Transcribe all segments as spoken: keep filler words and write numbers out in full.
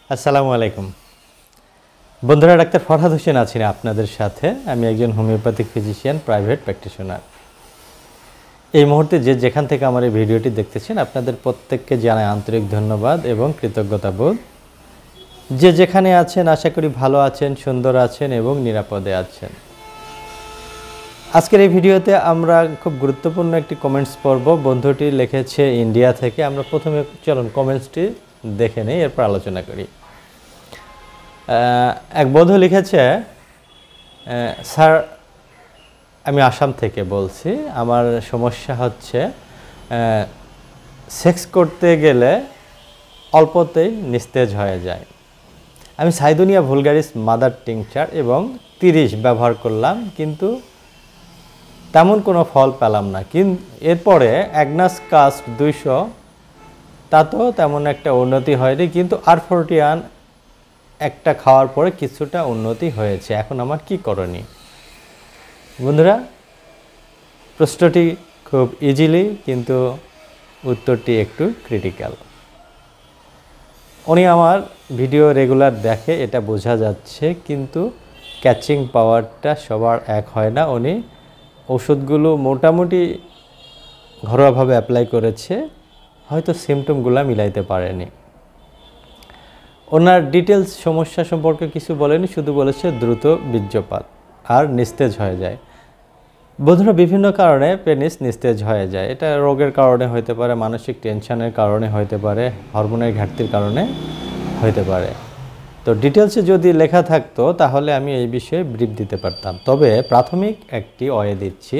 আসসালামু আলাইকুম বন্ধুরা, ডাক্তার ফরহাদ হোসেন আছি আপনাদের সাথে। আমি একজন হোমিওপ্যাথিক ফিজিশিয়ান, প্রাইভেট প্র্যাকটিশনার। এই মুহূর্তে যে যেখান থেকে আমার এই ভিডিওটি দেখতেছেন, আপনাদের প্রত্যেককে জানাই আন্তরিক ধন্যবাদ এবং কৃতজ্ঞতাবোধ। যে যেখানে আছেন আশা করি ভালো আছেন, সুন্দর আছেন এবং নিরাপদে আছেন। আজকের এই ভিডিওতে আমরা খুব গুরুত্বপূর্ণ একটি কমেন্টস পড়ব। বন্ধুটি লিখেছে ইন্ডিয়া থেকে। আমরা প্রথমে চলুন কমেন্টসটি দেখে নেই, এরপর আলোচনা করি। এক বন্ধু লিখেছে, স্যার আমি আসাম থেকে বলছি, আমার সমস্যা হচ্ছে সেক্স করতে গেলে অল্পতেই নিস্তেজ হয়ে যায়। আমি সাইদুনিয়া ভুলগারিস মাদার টিংচার এবং তিরিশ ব্যবহার করলাম, কিন্তু তেমন কোনো ফল পেলাম না। কিন্তু এরপরে অ্যাগনাস কাস্ট দুইশো, তাতেও তেমন একটা উন্নতি হয়নি, কিন্তু আর ফোরটি ওয়ান একটা খাওয়ার পরে কিছুটা উন্নতি হয়েছে। এখন আমার কি করণীয়? বন্ধুরা, প্রশ্নটি খুব ইজিলি, কিন্তু উত্তরটি একটু ক্রিটিক্যাল। উনি আমার ভিডিও রেগুলার দেখে, এটা বোঝা যাচ্ছে, কিন্তু ক্যাচিং পাওয়ারটা সবার এক হয় না। উনি ওষুধগুলো মোটামুটি ঘরোয়াভাবে অ্যাপ্লাই করেছে, হয়তো সিমটমগুলো মিলাইতে পারেনি। ওনার ডিটেলস সমস্যা সম্পর্কে কিছু বলেনি, শুধু বলেছে দ্রুত বীর্যপাত আর নিস্তেজ হয়ে যায়। বন্ধুরা, বিভিন্ন কারণে পেনিস নিস্তেজ হয়ে যায়। এটা রোগের কারণে হতে পারে, মানসিক টেনশনের কারণে হতে পারে, হরমোনের ঘাটতির কারণে হতে পারে। তো ডিটেলসে যদি লেখা থাকতো তাহলে আমি এই বিষয়ে ব্রিফ দিতে পারতাম। তবে প্রাথমিক একটি ওয়ে দিচ্ছি।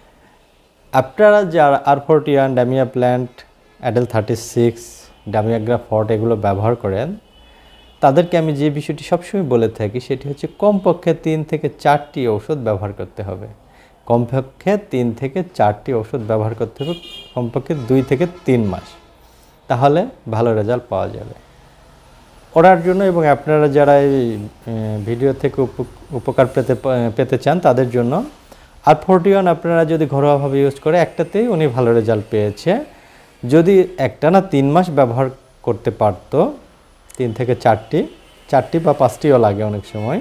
আপনারা যারা R forty one, Damiana plant, Adel thirty six, Damiagra forte এগুলো ব্যবহার করেন, তাদেরকে আমি যে বিষয়টি সবসময় বলে থাকি সেটি হচ্ছে কমপক্ষে তিন থেকে চারটি ওষুধ ব্যবহার করতে হবে। কমপক্ষে তিন থেকে চারটি ওষুধ ব্যবহার করতে হবে, কমপক্ষে দুই থেকে তিন মাস, তাহলে ভালো রেজাল্ট পাওয়া যাবে। ওনার জন্য এবং আপনারা যারা এই ভিডিও থেকে উপকার পেতে পেতে চান তাদের জন্য আর ফোরটি ওয়ান আপনারা যদি ঘরোয়াভাবে ইউজ করে, একটাতেই উনি ভালো রেজাল্ট পেয়েছে। যদি একটা না তিন মাস ব্যবহার করতে পারতো, তিন থেকে চারটি চারটি বা পাঁচটিও লাগে অনেক সময়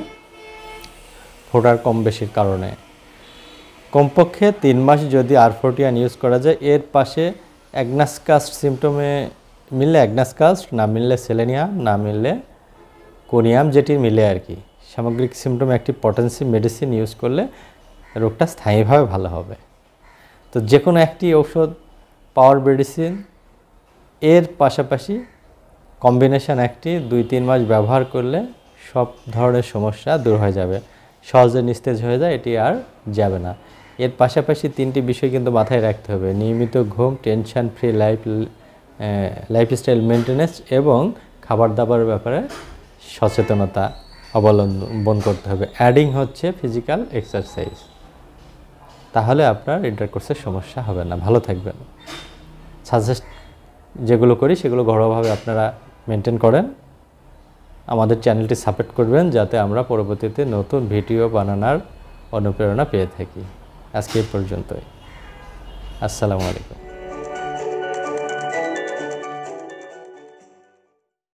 ফোটার কম বেশির কারণে, কমপক্ষে তিন মাস যদি আর ফোরটি ওয়ান ইউজ করা যায়। এর পাশে অ্যাগনাস কাস্ট সিমটমে মিললে অ্যাগনাস কাস্ট, না মিললে সেলেনিয়াম, না মিললে কোনিয়াম, যেটি মিলে আর কি, সামগ্রিক সিমটমে একটি পটেন্সি মেডিসিন ইউজ করলে রোগটা স্থায়ীভাবে ভালো হবে। তো যে কোনো একটি ঔষধ, পাওয়ার মেডিসিন, এর পাশাপাশি কম্বিনেশান একটি দুই তিন মাস ব্যবহার করলে সব ধরনের সমস্যা দূর হয়ে যাবে, সহজে নিস্তেজ হয়ে যায়, এটি আর যাবে না। এর পাশাপাশি তিনটি বিষয় কিন্তু মাথায় রাখতে হবে: নিয়মিত ঘুম, tension free life lifestyle maintenance এবং খাবার দাবারের ব্যাপারে সচেতনতা অবলম্বন করতে হবে। অ্যাডিং হচ্ছে ফিজিক্যাল এক্সারসাইজ, তাহলে আপনার ইন্টারকোর্সের সমস্যা হবে না, ভালো থাকবেন। সাজেস্ট যেগুলো করি সেগুলো ঘরোয়াভাবে আপনারা মেনটেন করেন। আমাদের চ্যানেলটি সাপোর্ট করবেন যাতে আমরা পরবর্তীতে নতুন ভিডিও বানানোর অনুপ্রেরণা পেয়ে থাকি। আজকে এই পর্যন্তই। আসসালামু আলাইকুম।